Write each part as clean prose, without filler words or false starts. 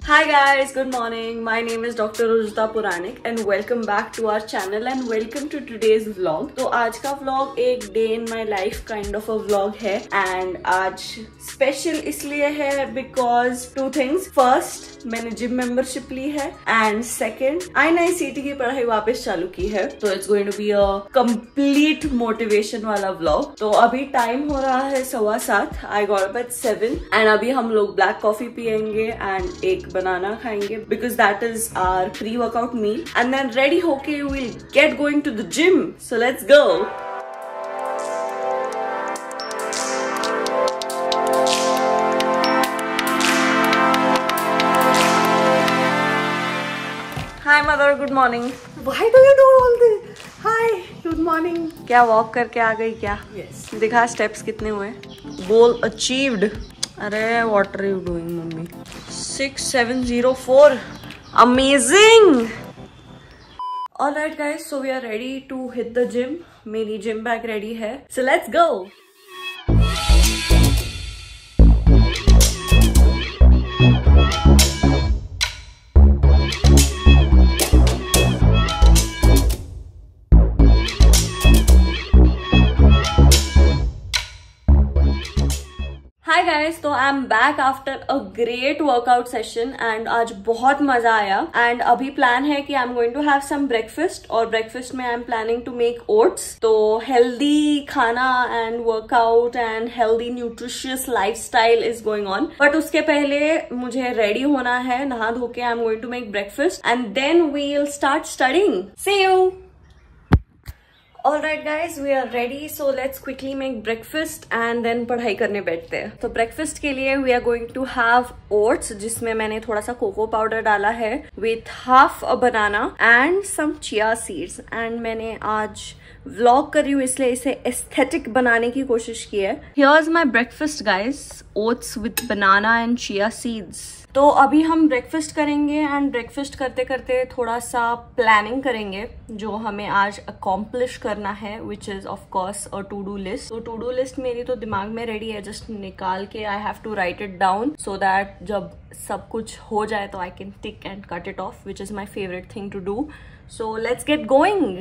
Hi guys, good morning. My name is Dr. Rujita Puranik and welcome back to our channel and welcome to today's vlog. तो आज का vlog एक day in my life kind of a vlog है and आज special इसलिए है because two things. First, मैंने gym membership ली है and second, INICET की पढ़ाई वापस चालू की है. तो it's going to be a complete motivation वाला vlog. तो अभी time हो रहा है 7:15. I got up at 7 and अभी हम लोग black coffee पियेंगे and एक बनाना खाएंगे because that is our pre-workout meal and then ready होके we'll get going to the gym. So let's go. Hi mother, good morning. Why do you do all this? Hi, good morning. क्या walk करके आ गई क्या? Yes. दिखा steps कितने हुए? Goal achieved. अरे what are you doing mummy? 6704. Amazing. Alright guys, so we are ready to hit the gym. मेरी gym bag ready है. So let's go. Hi guys, तो I am back after a great workout session and आज बहुत मजा आया एंड अभी plan है कि I am going to have some breakfast और ब्रेकफास्ट में I am planning to make oats. तो हेल्दी खाना and workout and healthy nutritious lifestyle is going on. But उसके पहले मुझे रेडी होना है, नहा धो के I am going to make breakfast and then we will start studying. See you. Alright guys, we are ready. So let's quickly make breakfast and then पढ़ाई करने बैठते हैं. तो breakfast के लिए we are going to have oats, जिसमें मैंने थोड़ा सा कोको पाउडर डाला है, with half a banana and some chia seeds. And मैंने आज vlog कर रही हूँ इसलिए इसे aesthetic बनाने की कोशिश की है. Here's my breakfast guys, oats with banana and chia seeds. तो अभी हम ब्रेकफास्ट करेंगे एंड ब्रेकफास्ट करते करते थोड़ा सा प्लानिंग करेंगे जो हमें आज अकॉम्प्लिश करना है, which is of course a to do list. तो टू डू लिस्ट मेरी तो दिमाग में रेडी है, जस्ट निकाल के I have to write it down so that जब सब कुछ हो जाए तो I can tick and cut it off, which is my favourite thing to do. So let's get going.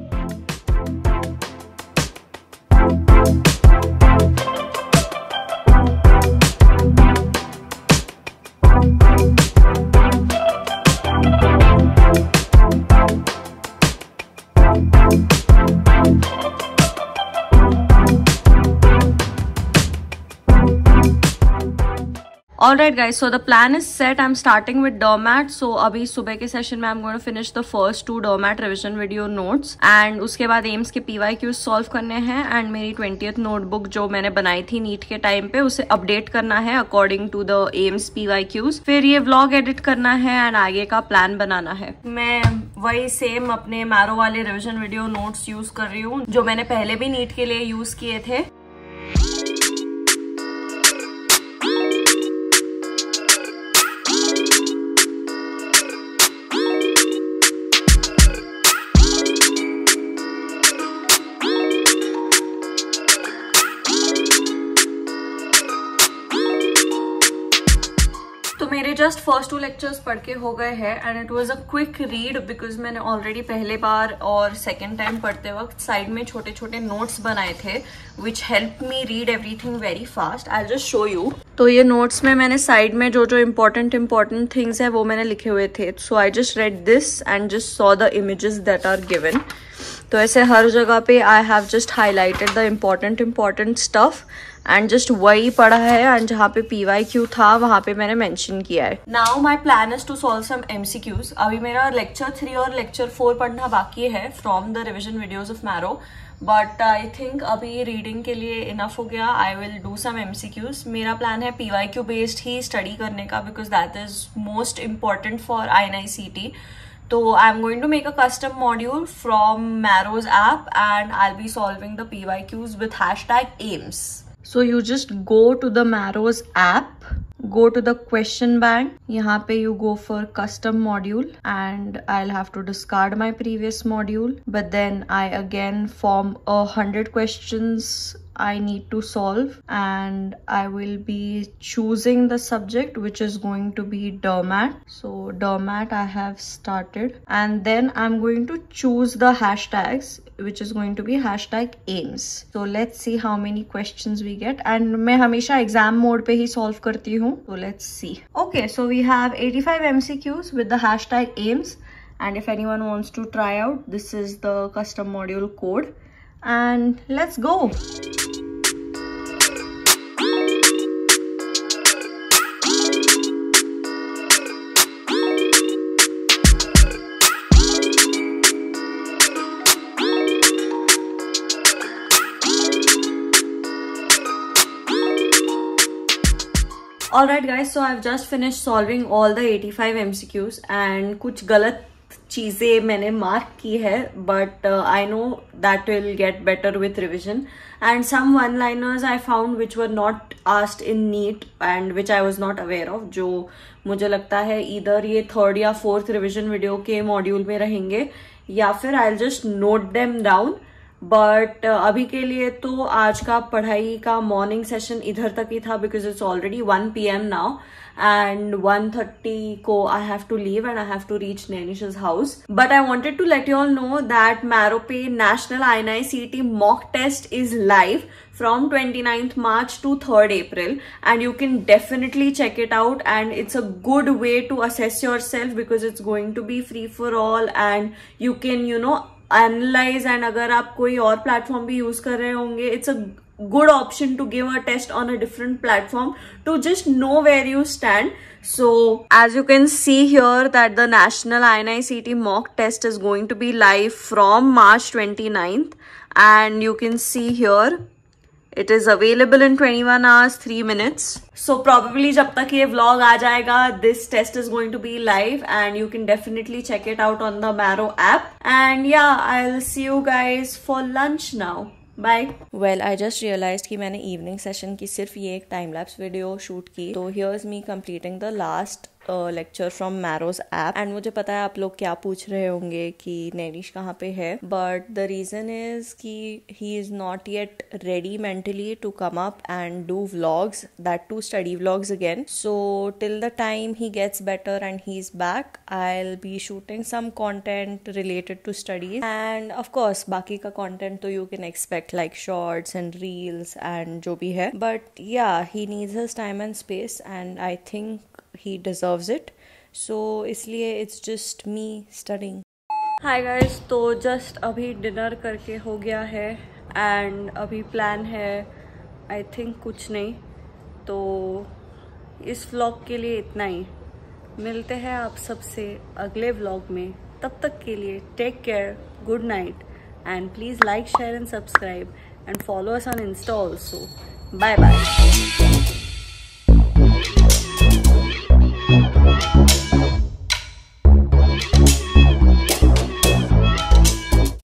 Alright guys, so the plan is set. I'm starting with DOMAT. So अभी सुबह के session में I'm going to finish the first 2 DOMAT revision video notes and उसके बाद AIIMS के PYQs solve करने हैं and मेरी 20th नोटबुक जो मैंने बनाई थी नीट के टाइम पे उसे अपडेट करना है according to the AIIMS PYQs. फिर ये व्लॉग एडिट करना है एंड आगे का प्लान बनाना है. मैं वही सेम अपने मैरो वाले रिविजन वीडियो नोट्स यूज कर रही हूँ जो मैंने पहले भी नीट के लिए यूज किए थे. तो मेरे जस्ट फर्स्ट 2 लेक्चर्स पढ़ के हो गए हैं and it was a quick read because मैंने ऑलरेडी पहले बार और सेकेंड टाइम पढ़ते वक्त साइड में छोटे छोटे नोट्स बनाए थे which help me read everything very fast. I just show you. तो ये नोट्स में मैंने साइड में जो जो इम्पोर्टेंट थिंग्स है वो मैंने लिखे हुए थे. So I just read this and just saw the images that are given. तो ऐसे हर जगह पे I have just highlighted the important stuff and just वही पढ़ा है एंड जहाँ पे PYQ था वहाँ पे मैंने मेंशन किया है. Now my plan is to solve some MCQs. अभी मेरा लेक्चर 3 और लेक्चर 4 पढ़ना बाकी है from the revision videos of Marrow, but I think अभी रीडिंग के लिए इनफ हो गया. I will do some MCQs. मेरा प्लान है PYQ बेस्ड ही स्टडी करने का because that is most important for INICET. So I'm going to make a custom module from Marro's app and I'll be solving the PYQs with #AIMS. So you just go to the Marro's app, go to the question bank. यहाँ पे you go for custom module and I'll have to discard my previous module. But then I again form 100 questions I need to solve, and I will be choosing the subject which is going to be DERMAT. So DERMAT I have started, and then I'm going to choose the hashtags which is going to be hashtag AIMS. So let's see how many questions we get, and मैं हमेशा exam mode पे ही solve करती हूँ. So let's see. Okay, so we have 85 MCQs with the hashtag AIMS, and if anyone wants to try out, this is the custom module code, and let's go. Alright guys, so I've just finished solving all the 85 MCQs, and कुछ गलत चीज़ें मैंने mark की है, but I know that will get better with revision, and some one-liners I found which were not asked in NEET and which I was not aware of, जो मुझे लगता है either ये 3rd या 4th revision video के module में रहेंगे, या फिर I'll just note them down. But अभी के लिए तो आज का पढ़ाई का मॉर्निंग सेशन इधर तक ही था, because it's already 1 PM now, and 1:30 को I have to leave and I have to reach नैनिश's house. But I wanted to let you all know that मैरोपे national INI-CET mock test is live from 29th March to 3rd April, and you can definitely check it out, and it's a good way to assess yourself because it's going to be free for all, and you can, you know, analyze, and अगर आप कोई और platform भी use कर रहे होंगे, it's a good option to give a test on a different platform to just know where you stand. So as you can see here that the National INI-CET mock test is going to be live from March 29th, and you can see here it is available in 21 hours 3 minutes. So probably जब तक ये vlog आ जाएगा, this test is going to be live, and you can definitely check it out on the Maro app. And yeah, I'll see you guys for lunch now. Bye. Well, I just realized कि मैंने evening session की सिर्फ ये एक time lapse video shoot की. So here's me completing the last lecture from Marrow's app, and मुझे पता है आप लोग क्या पूछ रहे होंगे कि नैनिश कहाँ पे है, बट द रीजन इज कि he is not yet ready mentally to come up and do vlogs, that to study vlogs again. So till the time he gets better and he is back, I will be shooting some content related to studies, and of course बाकी का content तो you can expect like shorts and reels and जो भी है, but yeah he needs his time and space, and I think he deserves it. So इसलिए it's just me studying. Hi guys, तो just अभी dinner करके हो गया है, एंड अभी प्लान है आई थिंक कुछ नहीं, तो इस व्लॉग के लिए इतना ही. मिलते हैं आप सबसे अगले व्लॉग में. तब तक के लिए take care, good night, and please like, share and subscribe, and follow us on Insta also. Bye bye.